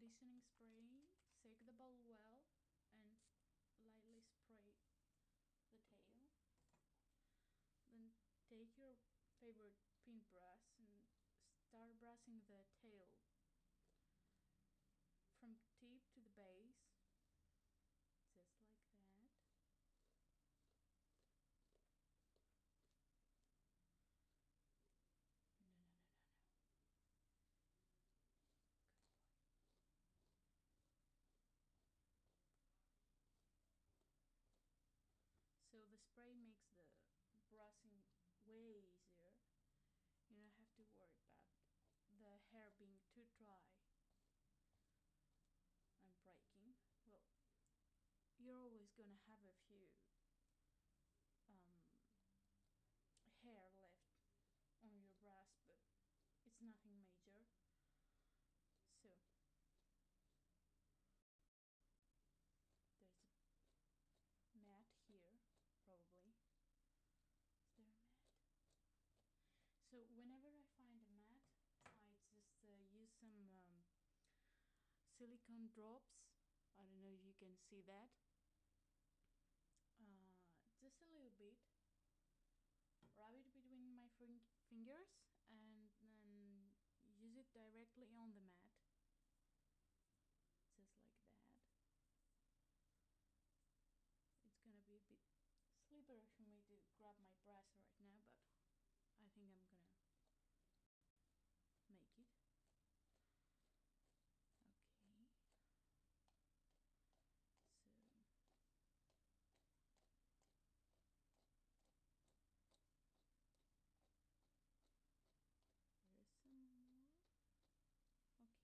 seasoning spray, shake the bowl well, and lightly spray the tail. Then take your favorite paintbrush and start brushing the tail from tip to the base, just like that. No. Good boy. So the spray makes the brushing way easier. You don't have to worry about the hair being too dry and breaking. Well, you're always gonna have a few hair left on your brush, but it's nothing major. So there's a mat here, probably. Is there a mat? So whenever I find a mat, I just use some silicone drops. I don't know if you can see that. Just a little bit. Rub it between my fingers and then use it directly on the mat. Just like that. It's gonna be a bit slippery for me to grab my brush right now, but I think I'm gonna make it. Okay. So there's some more. Okay.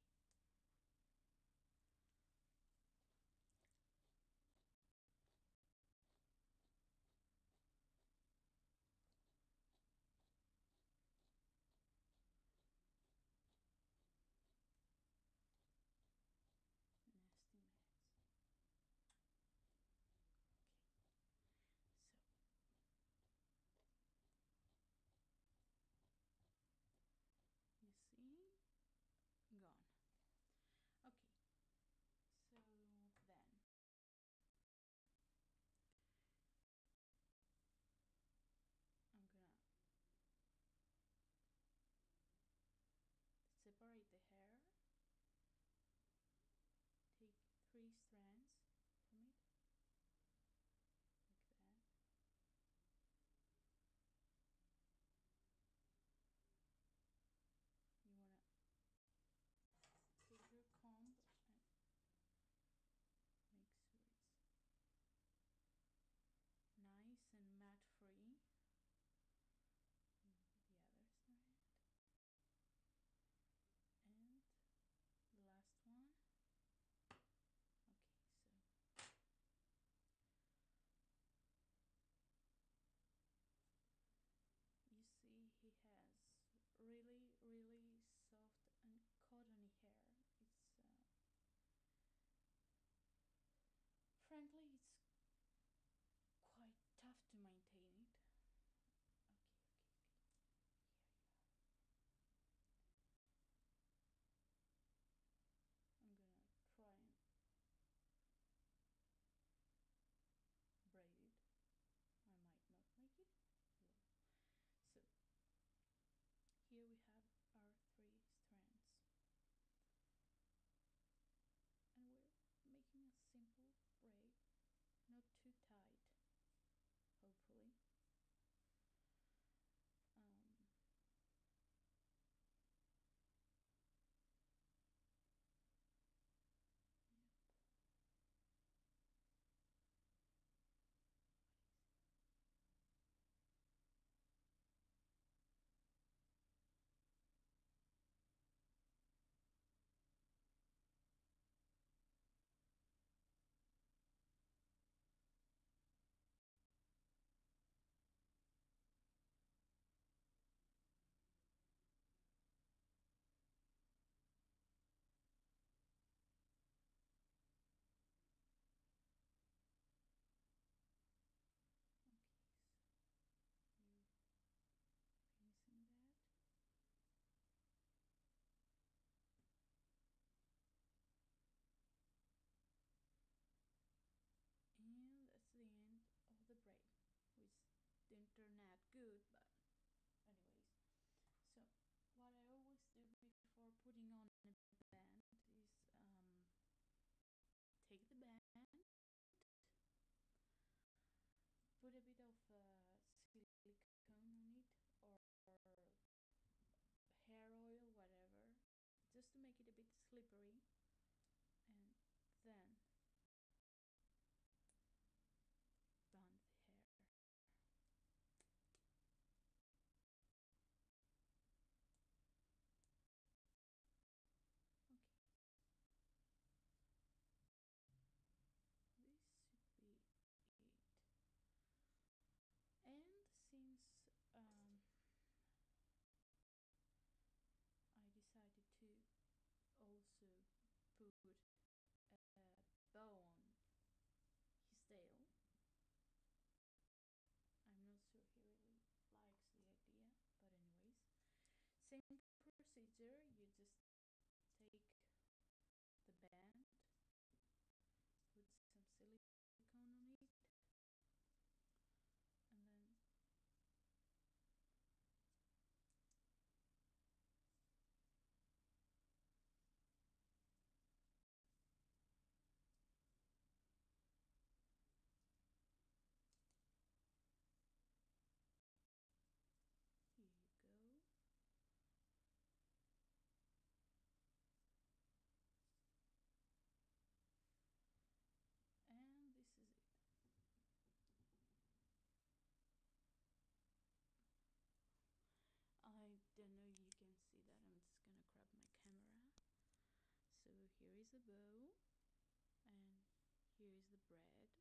the bow, and here is the braid,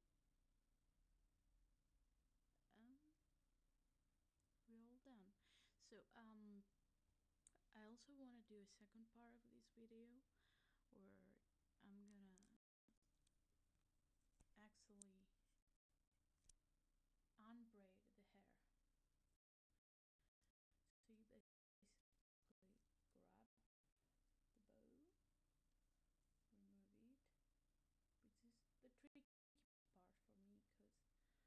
and we're all done. So I also want to do a second part of this video where I'm gonna actually unbraid the hair. So you basically grab the bow, remove it, which is the tricky part for me because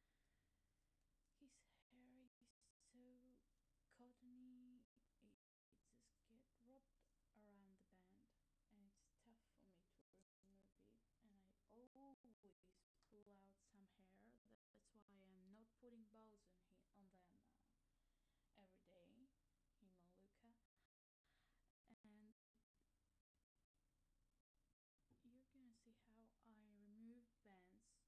his hair is so cottony, it just gets wrapped around the band, and it's tough for me to remove it, and I always pull out some hair. That's why I'm not putting bows on them every day in Maluka. And you're gonna see how I remove bands.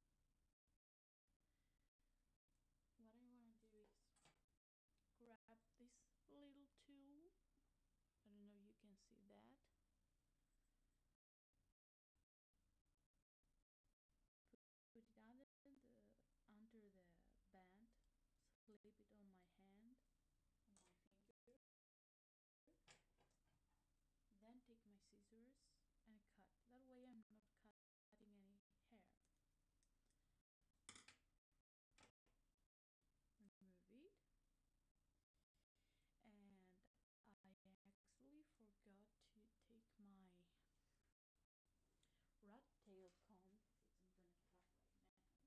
What I want to do is grab this little tool. I don't know if you can see that. Put it under the band, slip it on my hand, on my finger, then take my scissors and cut. That way I'm not cutting any hair. Remove it. And I actually forgot to take my rat tail comb, which I'm gonna cut right now.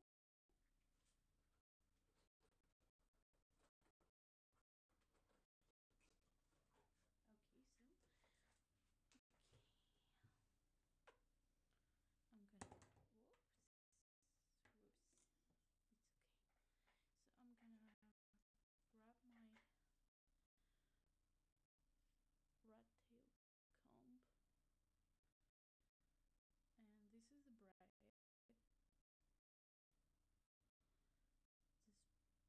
Okay, so I'm gonna whoops, it's okay. So I'm gonna grab my rat tail comb, and this is the braid. Just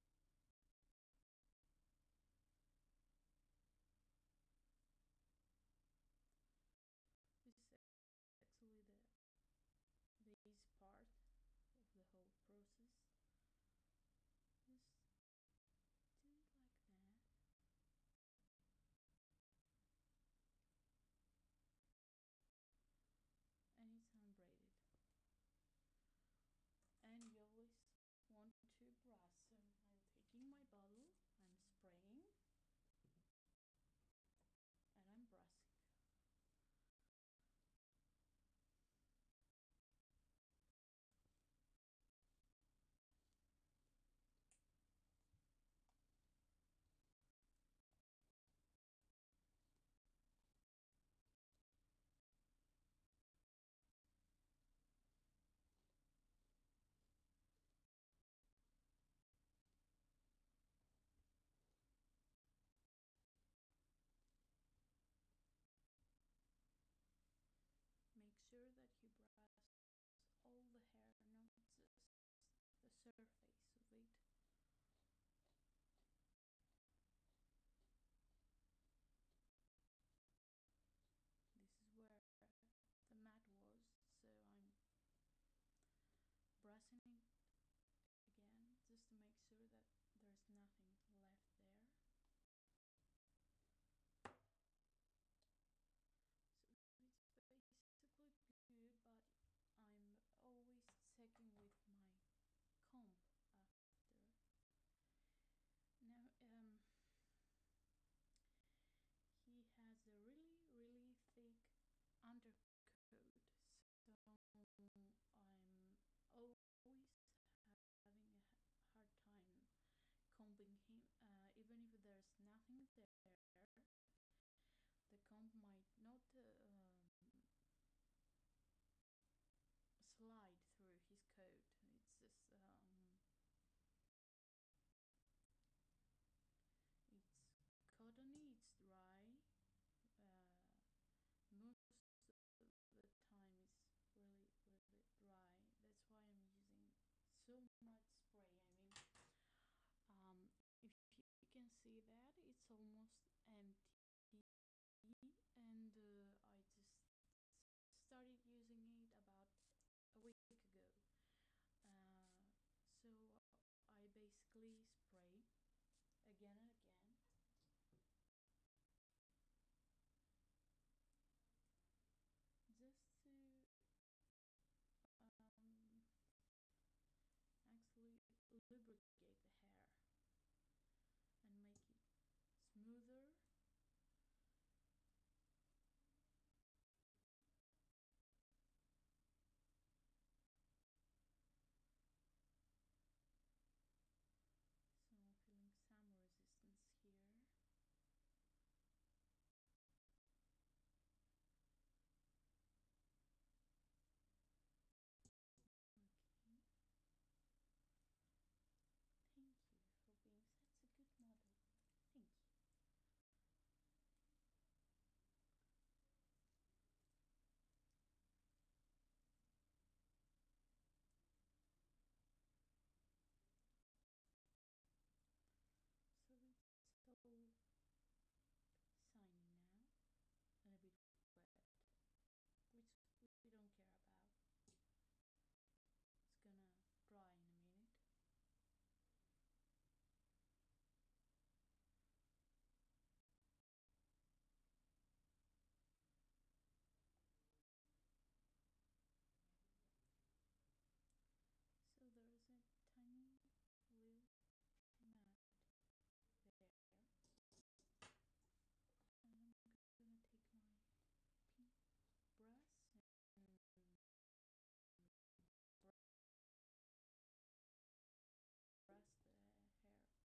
this is actually the easy part of the whole process. Just do it like that. And it's unbraided. And you always want to brush. So I'm taking my bottle, I'm spraying, and I'm brushing. Make sure that you brush all the hair, not just the surface of it. This is where the mat was, so I'm brushing it again just to make sure that there's nothing left there. So it's basically good, but I'm always checking with my comb after. Now he has a really thick undercoat, so I'm always having a hard time combing him, even if there's nothing there. The comb might not slide through his coat. It's just it's cottony, it's dry. Most of the time it's really dry. That's why I'm using so much